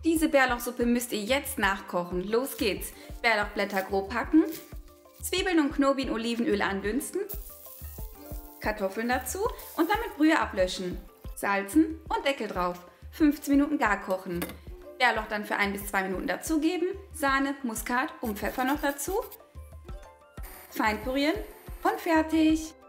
Diese Bärlauchsuppe müsst ihr jetzt nachkochen. Los geht's. Bärlauchblätter grob hacken, Zwiebeln und Knobi in Olivenöl andünsten, Kartoffeln dazu und dann mit Brühe ablöschen. Salzen und Deckel drauf. 15 Minuten gar kochen. Bärlauch dann für 1 bis 2 Minuten dazugeben, Sahne, Muskat und Pfeffer noch dazu. Fein pürieren und fertig.